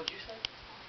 What'd you say?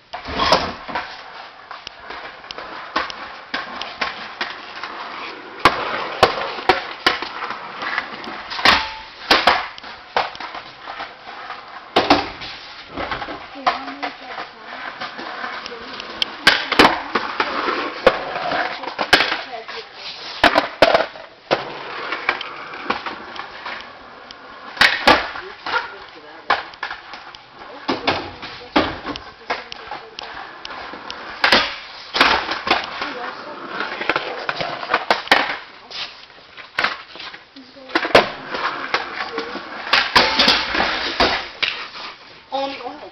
On the oil.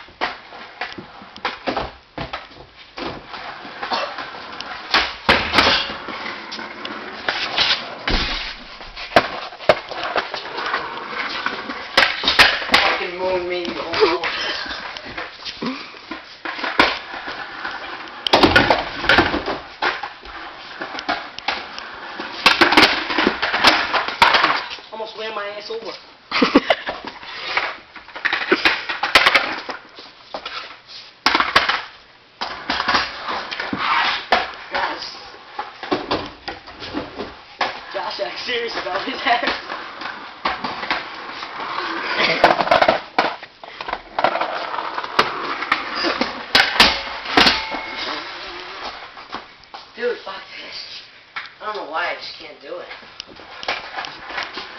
Fucking moon me the whole hour. Almost ran my ass over. Josh acts serious about his ass. Dude, fuck this. I don't know why, I just can't do it.